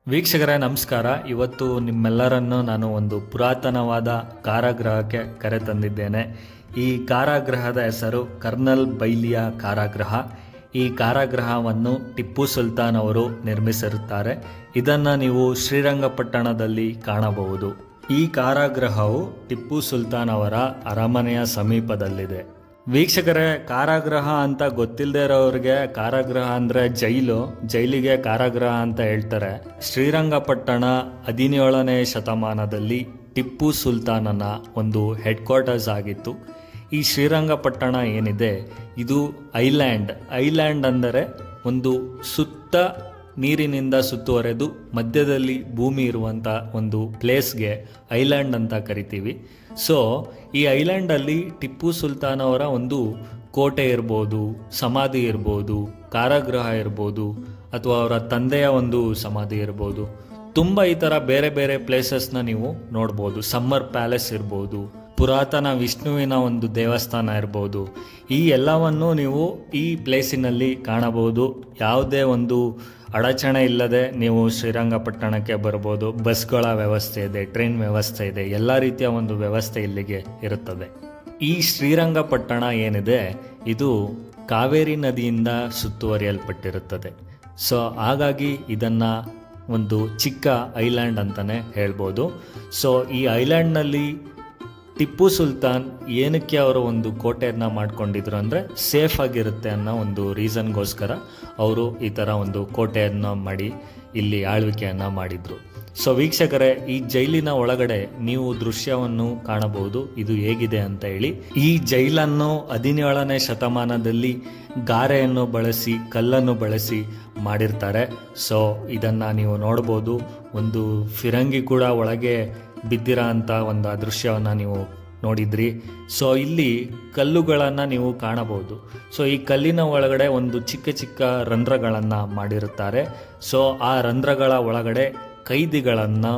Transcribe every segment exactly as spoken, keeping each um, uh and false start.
ವೀಕ್ಷಕರೇ ನಮಸ್ಕಾರ. ಇವತ್ತು ನಿಮ್ಮೆಲ್ಲರನ್ನು ನಾನು ಒಂದು ಪುರಾತನವಾದ ಕಾರಾಗೃಹಕ್ಕೆ ಕರೆತಂದಿದ್ದೇನೆ. ಈ ಕಾರಾಗೃಹದ ಹೆಸರು ಕರ್ನಲ್ ಬೈಲಿಯ ಕಾರಾಗೃಹ. ಈ ಕಾರಾಗೃಹವನ್ನು ಟಿಪ್ಪು ಸುಲ್ತಾನ್ ಅವರು ನಿರ್ಮಿಸಿರುತ್ತಾರೆ. ಇದನ್ನು ನೀವು ಶ್ರೀರಂಗಪಟ್ಟಣದಲ್ಲಿ ಕಾಣಬಹುದು. ಈ ಕಾರಾಗೃಹವು ಟಿಪ್ಪು ಸುಲ್ತಾನ್ ಅವರ ಅರಮನೆಯ ಸಮೀಪದಲ್ಲಿದೆ. ವೀಕ್ಷಕರೇ, ಕಾರಾಗೃಹ ಅಂತ ಗೊತ್ತಿಲ್ಲದೆ ಇರೋರಿಗೆ ಕಾರಾಗೃಹ ಅಂದರೆ ಜೈಲು, ಜೈಲಿಗೆ ಕಾರಾಗೃಹ ಅಂತ ಹೇಳ್ತಾರೆ. ಶ್ರೀರಂಗಪಟ್ಟಣ ಹದಿನೇಳನೇ ಶತಮಾನದಲ್ಲಿ ಟಿಪ್ಪು ಸುಲ್ತಾನನ ಒಂದು ಹೆಡ್ ಕ್ವಾರ್ಟರ್ಸ್ ಆಗಿತ್ತು. ಈ ಶ್ರೀರಂಗಪಟ್ಟಣ ಏನಿದೆ ಇದು ಐಲ್ಯಾಂಡ್. ಐಲ್ಯಾಂಡ್ ಅಂದರೆ ಒಂದು ಸುತ್ತ ನೀರಿನಿಂದ ಸುತ್ತುವರೆದು ಮಧ್ಯದಲ್ಲಿ ಭೂಮಿ ಇರುವಂಥ ಒಂದು ಪ್ಲೇಸ್ಗೆ ಐಲ್ಯಾಂಡ್ ಅಂತ ಕರಿತೀವಿ. ಸೊ ಈ ಐಲ್ಯಾಂಡಲ್ಲಿ ಟಿಪ್ಪು ಸುಲ್ತಾನ್ ಅವರ ಒಂದು ಕೋಟೆ ಇರ್ಬೋದು, ಸಮಾಧಿ ಇರ್ಬೋದು, ಕಾರಾಗೃಹ ಇರ್ಬೋದು, ಅಥವಾ ಅವರ ತಂದೆಯ ಒಂದು ಸಮಾಧಿ ಇರ್ಬೋದು. ತುಂಬ ಈ ಥರ ಬೇರೆ ಬೇರೆ ಪ್ಲೇಸಸ್ನ ನೀವು ನೋಡ್ಬೋದು. ಸಮ್ಮರ್ ಪ್ಯಾಲೇಸ್ ಇರ್ಬೋದು, ಪುರಾತನ ವಿಷ್ಣುವಿನ ಒಂದು ದೇವಸ್ಥಾನ ಇರ್ಬೋದು. ಈ ಎಲ್ಲವನ್ನು ನೀವು ಈ ಪ್ಲೇಸಿನಲ್ಲಿ ಕಾಣಬಹುದು. ಯಾವುದೇ ಒಂದು ಅಡಚಣೆ ಇಲ್ಲದೆ ನೀವು ಶ್ರೀರಂಗಪಟ್ಟಣಕ್ಕೆ ಬರ್ಬೋದು. ಬಸ್ಗಳ ವ್ಯವಸ್ಥೆ ಇದೆ, ಟ್ರೈನ್ ವ್ಯವಸ್ಥೆ ಇದೆ, ಎಲ್ಲ ರೀತಿಯ ಒಂದು ವ್ಯವಸ್ಥೆ ಇಲ್ಲಿಗೆ ಇರುತ್ತದೆ. ಈ ಶ್ರೀರಂಗಪಟ್ಟಣ ಏನಿದೆ ಇದು ಕಾವೇರಿ ನದಿಯಿಂದ ಸುತ್ತುವರಿಯಲ್ಪಟ್ಟಿರುತ್ತದೆ. ಸೊ ಹಾಗಾಗಿ ಇದನ್ನು ಒಂದು ಚಿಕ್ಕ ಐಲ್ಯಾಂಡ್ ಅಂತಲೇ ಹೇಳ್ಬೋದು. ಸೊ ಈ ಐಲ್ಯಾಂಡ್ನಲ್ಲಿ ಟಿಪ್ಪು ಸುಲ್ತಾನ್ ಏನಕ್ಕೆ ಅವರು ಒಂದು ಕೋಟೆಯನ್ನು ಮಾಡ್ಕೊಂಡಿದ್ರು ಅಂದರೆ ಸೇಫ್ ಆಗಿರುತ್ತೆ ಅನ್ನೋ ಒಂದು ರೀಸನ್ಗೋಸ್ಕರ ಅವರು ಈ ಥರ ಒಂದು ಕೋಟೆಯನ್ನು ಮಾಡಿ ಇಲ್ಲಿ ಆಳ್ವಿಕೆಯನ್ನು ಮಾಡಿದರು. ಸೊ ವೀಕ್ಷಕರೇ, ಈ ಜೈಲಿನ ಒಳಗಡೆ ನೀವು ದೃಶ್ಯವನ್ನು ಕಾಣಬಹುದು. ಇದು ಹೇಗಿದೆ ಅಂತ ಹೇಳಿ. ಈ ಜೈಲನ್ನು ಹದಿನೇಳನೇ ಶತಮಾನದಲ್ಲಿ ಗಾರೆಯನ್ನು ಬಳಸಿ, ಕಲ್ಲನ್ನು ಬಳಸಿ ಮಾಡಿರ್ತಾರೆ. ಸೊ ಇದನ್ನು ನೀವು ನೋಡ್ಬೋದು. ಒಂದು ಫಿರಂಗಿ ಕೂಡ ಒಳಗೆ ಬಿದ್ದಿರೋ ಅಂಥ ಒಂದು ದೃಶ್ಯವನ್ನು ನೀವು ನೋಡಿದ್ರಿ. ಸೊ ಇಲ್ಲಿ ಕಲ್ಲುಗಳನ್ನು ನೀವು ಕಾಣಬಹುದು. ಸೊ ಈ ಕಲ್ಲಿನ ಒಳಗಡೆ ಒಂದು ಚಿಕ್ಕ ಚಿಕ್ಕ ರಂಧ್ರಗಳನ್ನು ಮಾಡಿರುತ್ತಾರೆ. ಸೊ ಆ ರಂಧ್ರಗಳ ಒಳಗಡೆ ಕೈದಿಗಳನ್ನು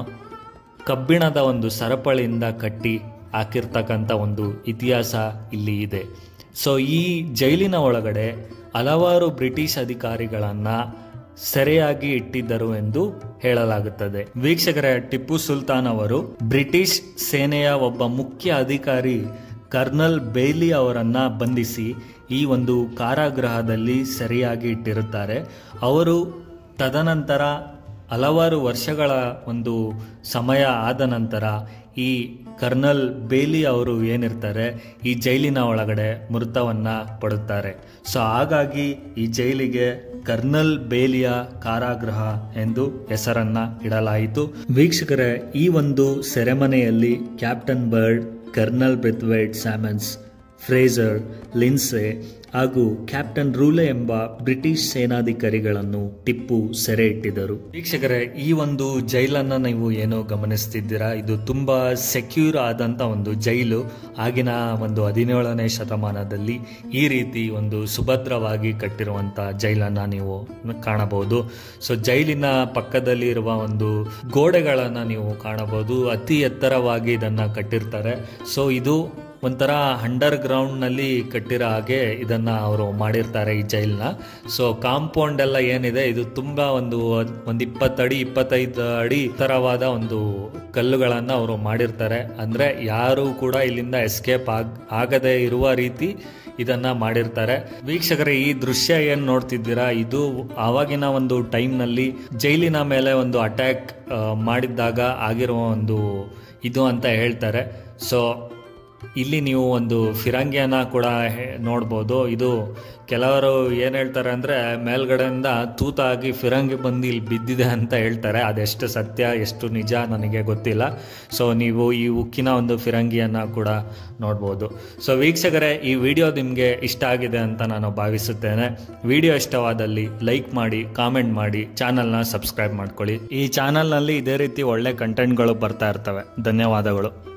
ಕಬ್ಬಿಣದ ಒಂದು ಸರಪಳಿಯಿಂದ ಕಟ್ಟಿ ಹಾಕಿರ್ತಕ್ಕಂಥ ಒಂದು ಇತಿಹಾಸ ಇಲ್ಲಿ ಇದೆ. ಸೊ ಈ ಜೈಲಿನ ಒಳಗಡೆ ಹಲವಾರು ಬ್ರಿಟಿಷ್ ಅಧಿಕಾರಿಗಳನ್ನು ಸೆರೆಯಾಗಿ ಇಟ್ಟಿದ್ದರು ಎಂದು ಹೇಳಲಾಗುತ್ತದೆ. ವೀಕ್ಷಕರೇ, ಟಿಪ್ಪು ಸುಲ್ತಾನ್ ಅವರು ಬ್ರಿಟಿಷ್ ಸೇನೆಯ ಒಬ್ಬ ಮುಖ್ಯ ಅಧಿಕಾರಿ ಕರ್ನಲ್ ಬೈಲಿ ಅವರನ್ನ ಬಂಧಿಸಿ ಈ ಒಂದು ಕಾರಾಗೃಹದಲ್ಲಿ ಸೆರೆಯಾಗಿ ಇಟ್ಟಿರುತ್ತಾರೆ. ಅವರು ತದನಂತರ ಹಲವಾರು ವರ್ಷಗಳ ಒಂದು ಸಮಯ ಆದ ನಂತರ ಈ ಕರ್ನಲ್ ಬೇಲಿ ಅವರು ಏನಿರ್ತಾರೆ ಈ ಜೈಲಿನ ಒಳಗಡೆ ಮೃತವನ್ನು ಪಡುತ್ತಾರೆ. ಸೊ ಹಾಗಾಗಿ ಈ ಜೈಲಿಗೆ ಕರ್ನಲ್ ಬೇಲಿಯ ಕಾರಾಗೃಹ ಎಂದು ಹೆಸರನ್ನ ಇಡಲಾಯಿತು. ವೀಕ್ಷಕರೇ, ಈ ಒಂದು ಸೆರೆಮನೆಯಲ್ಲಿ captain Bird, colonel Brathwaite Symons, Fraser, Lindsay ಹಾಗೂ ಕ್ಯಾಪ್ಟನ್ ರೂಲೆ ಎಂಬ ಬ್ರಿಟಿಷ್ ಸೇನಾಧಿಕಾರಿಗಳನ್ನು ಟಿಪ್ಪು ಸೆರೆ ಇಟ್ಟಿದ್ದರು. ವೀಕ್ಷಕರೇ, ಈ ಒಂದು ಜೈಲನ್ನು ನೀವು ಏನೋ ಗಮನಿಸ್ತಿದ್ದೀರಾ, ಇದು ತುಂಬಾ ಸೆಕ್ಯೂರ್ ಆದಂಥ ಒಂದು ಜೈಲು. ಆಗಿನ ಒಂದು ಹದಿನೇಳನೇ ಶತಮಾನದಲ್ಲಿ ಈ ರೀತಿ ಒಂದು ಸುಭದ್ರವಾಗಿ ಕಟ್ಟಿರುವಂಥ ಜೈಲನ್ನು ನೀವು ಕಾಣಬಹುದು. ಸೊ ಜೈಲಿನ ಪಕ್ಕದಲ್ಲಿ ಇರುವ ಒಂದು ಗೋಡೆಗಳನ್ನು ನೀವು ಕಾಣಬಹುದು. ಅತಿ ಎತ್ತರವಾಗಿ ಇದನ್ನು ಕಟ್ಟಿರ್ತಾರೆ. ಸೊ ಇದು ಒಂಥರ ಅಂಡರ್ ಗ್ರೌಂಡ್ನಲ್ಲಿ ಕಟ್ಟಿರೋ ಹಾಗೆ ಇದನ್ನು ಅವರು ಮಾಡಿರ್ತಾರೆ ಈ ಜೈಲನ್ನ. ಸೊ ಕಾಂಪೌಂಡ್ ಎಲ್ಲ ಏನಿದೆ ಇದು ತುಂಬ ಒಂದು ಒಂದು ಇಪ್ಪತ್ತಡಿ ಇಪ್ಪತ್ತೈದು ಅಡಿ ಎತ್ತರವಾದ ಒಂದು ಕಲ್ಲುಗಳನ್ನು ಅವರು ಮಾಡಿರ್ತಾರೆ. ಅಂದರೆ ಯಾರು ಕೂಡ ಇಲ್ಲಿಂದ ಎಸ್ಕೇಪ್ ಆಗ ಆಗದೇ ಇರುವ ರೀತಿ ಇದನ್ನ ಮಾಡಿರ್ತಾರೆ. ವೀಕ್ಷಕರೇ, ಈ ದೃಶ್ಯ ಏನು ನೋಡ್ತಿದ್ದೀರಾ ಇದು ಆವಾಗಿನ ಒಂದು ಟೈಮ್ನಲ್ಲಿ ಜೈಲಿನ ಮೇಲೆ ಒಂದು ಅಟ್ಯಾಕ್ ಮಾಡಿದ್ದಾಗ ಆಗಿರುವ ಒಂದು ಇದು ಅಂತ ಹೇಳ್ತಾರೆ. ಸೊ ಇಲ್ಲಿ ನೀವು ಒಂದು ಫಿರಂಗಿಯನ್ನ ಕೂಡ ನೋಡ್ಬೋದು. ಇದು ಕೆಲವರು ಏನು ಹೇಳ್ತಾರೆ ಅಂದರೆ ಮೇಲ್ಗಡೆಯಿಂದ ತೂತಾಗಿ ಫಿರಂಗಿ ಬಂದು ಇಲ್ಲಿ ಬಿದ್ದಿದೆ ಅಂತ ಹೇಳ್ತಾರೆ. ಅದೆಷ್ಟು ಸತ್ಯ ಎಷ್ಟು ನಿಜ ನನಗೆ ಗೊತ್ತಿಲ್ಲ. ಸೊ ನೀವು ಈ ಉಕ್ಕಿನ ಒಂದು ಫಿರಂಗಿಯನ್ನು ಕೂಡ ನೋಡ್ಬೋದು. ಸೊ ವೀಕ್ಷಕರೇ, ಈ ವಿಡಿಯೋ ನಿಮಗೆ ಇಷ್ಟ ಆಗಿದೆ ಅಂತ ನಾನು ಭಾವಿಸುತ್ತೇನೆ. ವಿಡಿಯೋ ಇಷ್ಟವಾದಲ್ಲಿ ಲೈಕ್ ಮಾಡಿ, ಕಾಮೆಂಟ್ ಮಾಡಿ, ಚಾನಲ್ನ ಸಬ್ಸ್ಕ್ರೈಬ್ ಮಾಡ್ಕೊಳ್ಳಿ. ಈ ಚಾನಲ್ನಲ್ಲಿ ಇದೇ ರೀತಿ ಒಳ್ಳೆ ಕಂಟೆಂಟ್ಗಳು ಬರ್ತಾ ಇರ್ತವೆ. ಧನ್ಯವಾದಗಳು.